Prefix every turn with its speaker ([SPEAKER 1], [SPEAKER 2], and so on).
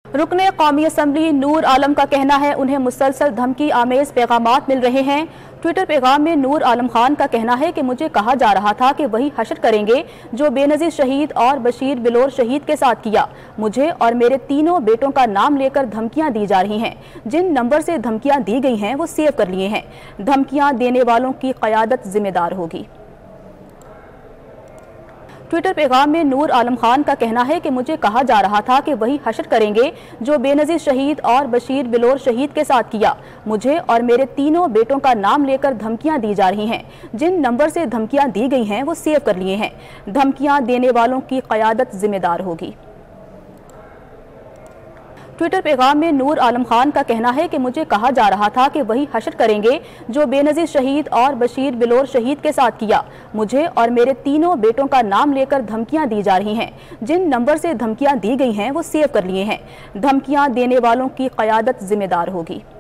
[SPEAKER 1] रुकने कौमी असम्बली नूर आलम का कहना है उन्हें मुसलसल धमकी आमेज पैगामात मिल रहे हैं। ट्विटर पैगाम में नूर आलम खान का कहना है कि मुझे कहा जा रहा था कि वही हशर करेंगे जो बेनज़ीर शहीद और बशीर बिलोर शहीद के साथ किया। मुझे और मेरे तीनों बेटों का नाम लेकर धमकियां दी जा रही हैं। जिन नंबर से धमकियां दी गई हैं वो सेव कर लिए हैं। धमकियां देने वालों की क़यादत जिम्मेदार होगी। ट्विटर पैगाम में नूर आलम खान का कहना है कि मुझे कहा जा रहा था कि वही हशर करेंगे जो बेनज़ीर शहीद और बशीर बिलोर शहीद के साथ किया। मुझे और मेरे तीनों बेटों का नाम लेकर धमकियां दी जा रही हैं। जिन नंबर से धमकियां दी गई हैं वो सेव कर लिए हैं। धमकियां देने वालों की क़यादत जिम्मेदार होगी। ट्विटर पैगाम में नूर आलम खान का कहना है कि मुझे कहा जा रहा था कि वही हशर करेंगे जो बेनज़ीर शहीद और बशीर बिलोर शहीद के साथ किया। मुझे और मेरे तीनों बेटों का नाम लेकर धमकियां दी जा रही हैं। जिन नंबर से धमकियां दी गई हैं वो सेव कर लिए हैं। धमकियां देने वालों की क़यादत जिम्मेदार होगी।